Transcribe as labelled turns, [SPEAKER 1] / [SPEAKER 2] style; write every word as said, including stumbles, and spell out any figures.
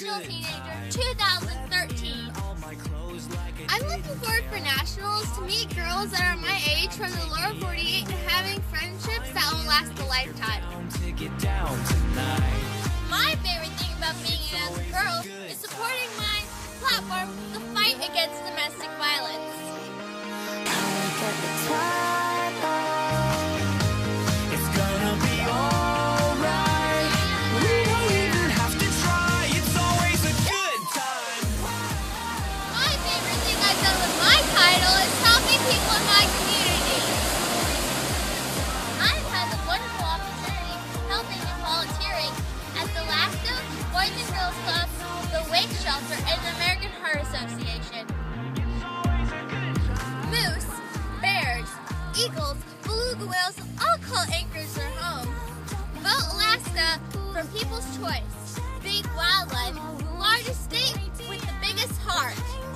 [SPEAKER 1] International Teenager two thousand thirteen. I'm looking forward for nationals to meet girls that are my age from the lower forty-eight and having friendships that will last a lifetime. My favorite thing about being an ANTSO girl is supporting my platform, the fight against domestic violence.
[SPEAKER 2] It's gonna be alright. We don't even have to try. It's always a good time.
[SPEAKER 1] My favorite thing I've done with my title is helping people in my community. I've had the wonderful opportunity of helping and volunteering at the Alaska Boys and Girls Club, the Wake Shelter, and the American Heart Association. Moose, bears, eagles, beluga whales all call Anchorage their home. Vote Alaska for People's Choice. Big wildlife, largest state with the biggest heart.